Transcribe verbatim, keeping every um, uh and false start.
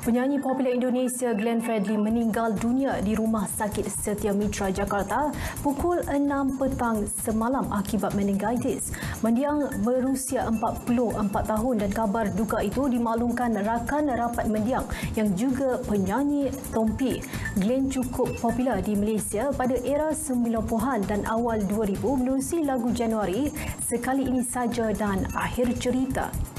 Penyanyi popular Indonesia Glenn Fredly meninggal dunia di Rumah Sakit Setia Mitra, Jakarta pukul enam petang semalam akibat meningitis. Mendiang berusia empat puluh empat tahun dan kabar duka itu dimaklumkan rakan rapat mendiang yang juga penyanyi Tompi. Glenn cukup popular di Malaysia pada era sembilan puluhan dan awal dua ribu menerusi lagu Januari, Sekali Ini Saja dan Akhir Cerita.